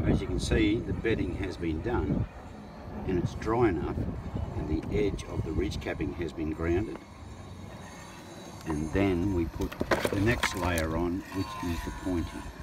As you can see, the bedding has been done and it's dry enough, and the edge of the ridge capping has been grounded. And then we put the next layer on, which is the pointing.